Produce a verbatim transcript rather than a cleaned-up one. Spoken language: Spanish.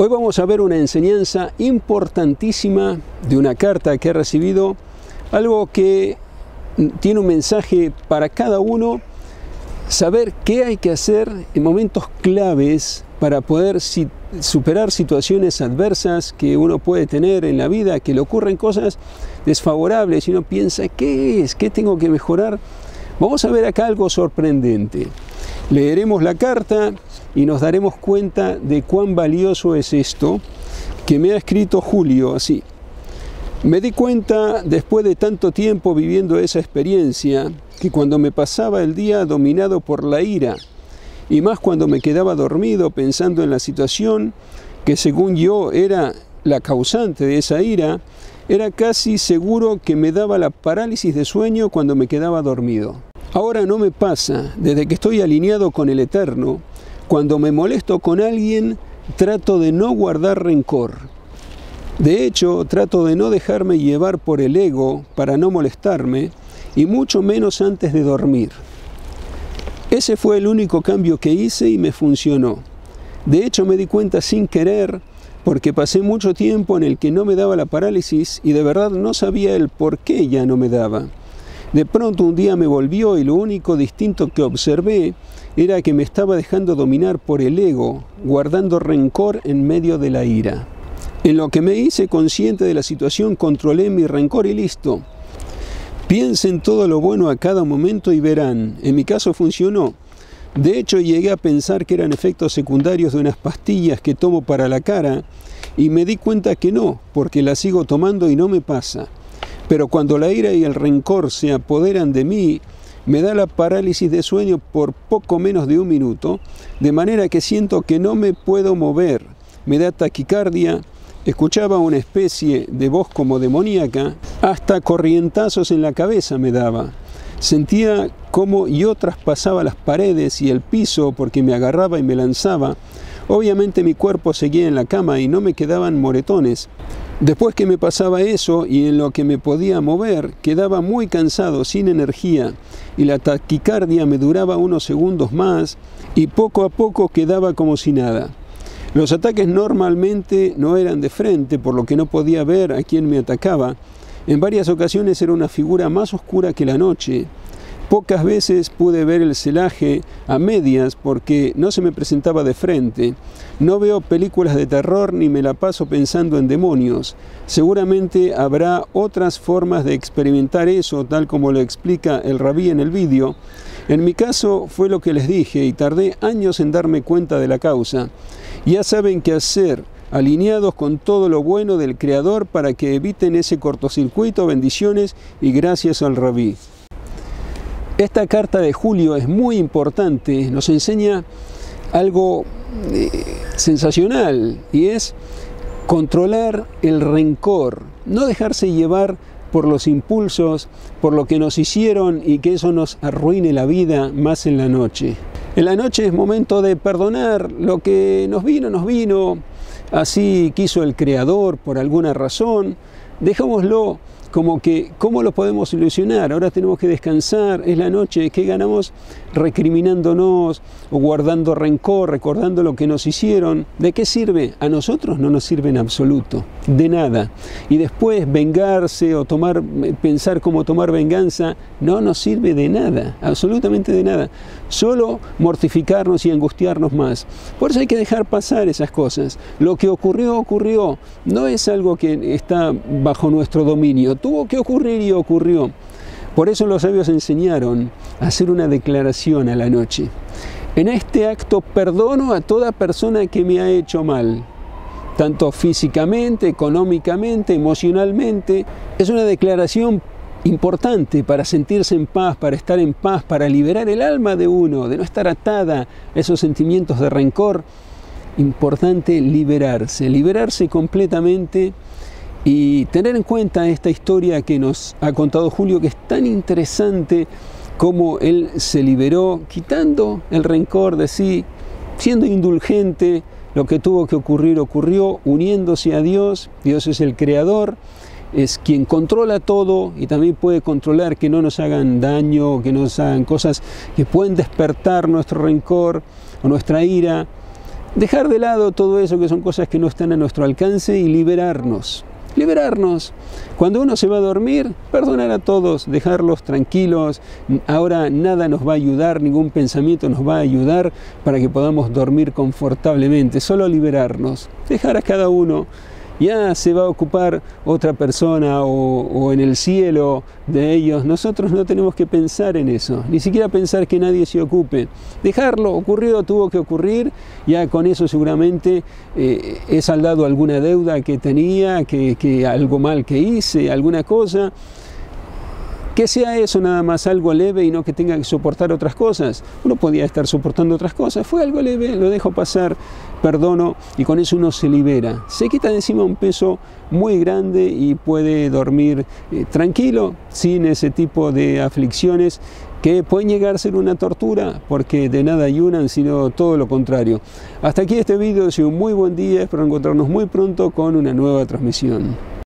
Hoy vamos a ver una enseñanza importantísima de una carta que he recibido, algo que tiene un mensaje para cada uno, saber qué hay que hacer en momentos claves para poder si, superar situaciones adversas que uno puede tener en la vida, que le ocurren cosas desfavorables y uno piensa, ¿qué es? ¿Qué tengo que mejorar? Vamos a ver acá algo sorprendente. Leeremos la carta y nos daremos cuenta de cuán valioso es esto que me ha escrito Julio así. Me di cuenta, después de tanto tiempo viviendo esa experiencia, que cuando me pasaba el día dominado por la ira, y más cuando me quedaba dormido pensando en la situación que según yo era la causante de esa ira, era casi seguro que me daba la parálisis de sueño cuando me quedaba dormido. Ahora no me pasa, desde que estoy alineado con el Eterno, cuando me molesto con alguien, trato de no guardar rencor. De hecho, trato de no dejarme llevar por el ego para no molestarme, y mucho menos antes de dormir. Ese fue el único cambio que hice y me funcionó. De hecho, me di cuenta sin querer, porque pasé mucho tiempo en el que no me daba la parálisis y de verdad no sabía el por qué ya no me daba. De pronto un día me volvió y lo único distinto que observé era que me estaba dejando dominar por el ego, guardando rencor en medio de la ira. En lo que me hice consciente de la situación, controlé mi rencor y listo. Piensen todo lo bueno a cada momento y verán. En mi caso funcionó. De hecho, llegué a pensar que eran efectos secundarios de unas pastillas que tomo para la cara y me di cuenta que no, porque las sigo tomando y no me pasa. Pero cuando la ira y el rencor se apoderan de mí, me da la parálisis de sueño por poco menos de un minuto, de manera que siento que no me puedo mover. Me da taquicardia, escuchaba una especie de voz como demoníaca, hasta corrientazos en la cabeza me daba. Sentía como yo traspasaba las paredes y el piso porque me agarraba y me lanzaba. Obviamente mi cuerpo seguía en la cama y no me quedaban moretones. Después que me pasaba eso y en lo que me podía mover, quedaba muy cansado, sin energía, y la taquicardia me duraba unos segundos más y poco a poco quedaba como si nada. Los ataques normalmente no eran de frente, por lo que no podía ver a quién me atacaba. En varias ocasiones era una figura más oscura que la noche. Pocas veces pude ver el celaje a medias porque no se me presentaba de frente. No veo películas de terror ni me la paso pensando en demonios. Seguramente habrá otras formas de experimentar eso, tal como lo explica el rabí en el vídeo. En mi caso fue lo que les dije y tardé años en darme cuenta de la causa. Ya saben qué hacer, alineados con todo lo bueno del Creador para que eviten ese cortocircuito. Bendiciones y gracias al rabí. Esta carta de Julio es muy importante, nos enseña algo eh, sensacional y es controlar el rencor, no dejarse llevar por los impulsos, por lo que nos hicieron y que eso nos arruine la vida más en la noche. En la noche es momento de perdonar, lo que nos vino, nos vino, así quiso el Creador por alguna razón, dejémoslo. Como que, ¿cómo lo podemos solucionar? Ahora tenemos que descansar, es la noche, ¿qué ganamos? Recriminándonos o guardando rencor, recordando lo que nos hicieron. ¿De qué sirve? A nosotros no nos sirve en absoluto, de nada. Y después vengarse o tomar, pensar cómo tomar venganza, no nos sirve de nada, absolutamente de nada. Solo mortificarnos y angustiarnos más. Por eso hay que dejar pasar esas cosas. Lo que ocurrió, ocurrió. No es algo que está bajo nuestro dominio. Tuvo que ocurrir y ocurrió. Por eso los sabios enseñaron a hacer una declaración a la noche. En este acto perdono a toda persona que me ha hecho mal, tanto físicamente, económicamente, emocionalmente. Es una declaración importante para sentirse en paz, para estar en paz, para liberar el alma de uno, de no estar atada a esos sentimientos de rencor. Importante liberarse, liberarse completamente. Y tener en cuenta esta historia que nos ha contado Julio, que es tan interesante como él se liberó, quitando el rencor de sí, siendo indulgente, lo que tuvo que ocurrir ocurrió, uniéndose a Dios. Dios es el Creador, es quien controla todo y también puede controlar que no nos hagan daño, que no nos hagan cosas que pueden despertar nuestro rencor o nuestra ira. dejar de lado todo eso que son cosas que no están a nuestro alcance y liberarnos. Liberarnos. Cuando uno se va a dormir, perdonar a todos, dejarlos tranquilos. Ahora nada nos va a ayudar, ningún pensamiento nos va a ayudar para que podamos dormir confortablemente. Solo liberarnos, dejar a cada uno. Ya se va a ocupar otra persona o, o en el cielo de ellos. Nosotros no tenemos que pensar en eso, ni siquiera pensar que nadie se ocupe. Dejarlo, ocurrido tuvo que ocurrir, ya con eso seguramente eh, he saldado alguna deuda que tenía, que, que algo mal que hice, alguna cosa. Que sea eso nada más algo leve y no que tenga que soportar otras cosas. Uno podía estar soportando otras cosas, fue algo leve, lo dejo pasar, perdono y con eso uno se libera. Se quita de encima un peso muy grande y puede dormir eh, tranquilo, sin ese tipo de aflicciones que pueden llegar a ser una tortura porque de nada ayudan, sino todo lo contrario. Hasta aquí este video, ha sido un muy buen día, espero encontrarnos muy pronto con una nueva transmisión.